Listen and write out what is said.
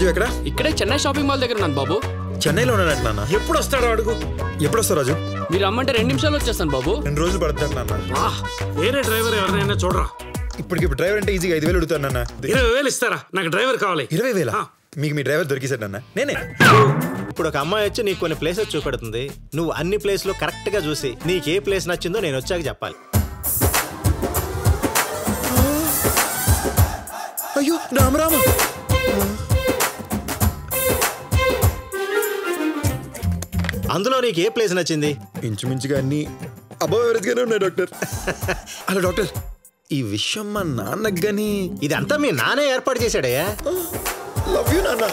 రాజు ఎక్కడ? ఇక్కడే Chennai shopping mall దగ్గర ఉన్నాను బాబు. చెన్నైలో ఉన్నాడు నాన్న. ఎప్పుడు వస్తాడో అడుగు. ఎప్పుడు వస్తావు రాజు? మీరు రమ్మంటే 2 నిమిషాలు వచ్చేస్తాను బాబు. 2 రోజులు పడుతుంది నాన్న. వేరే డ్రైవర్ ఎవరినైనా చూడరా. ఇప్పుడు డ్రైవర్ అంటే ఈజీగా 5,000 అడుగుతాను నాన్న. 20,000 ఇస్తారా? నాకు డ్రైవర్ కావాలి. 20,000? మీకు మీ డ్రైవర్ దొరికేశాడు నాన్న. నేనే. ఇప్పుడు ఒక అమ్మాయి వచ్చి నీకు కొన్ని ప్లేసెస్ చూపెడుతుంది. నువ్వు అన్ని ప్లేస్లు కరెక్ట్గా చూసి నీకు ఏ ప్లేస్ నచ్చిందో నేను వచ్చాక చెప్పాలి. అయ్యో రామరామ. అందులో నీకు ఏ ప్లేస్ నచ్చింది? ఇంచుమించుగా అన్ని అభావరిగానే ఉన్నాయి డాక్టర్. అలా డాక్టర్, ఈ విషయం మా నాన్నకు గానీ. ఇదంతా మీ నానే ఏర్పాటు చేశాడయ్యా. లవ్ యూ నాన్న.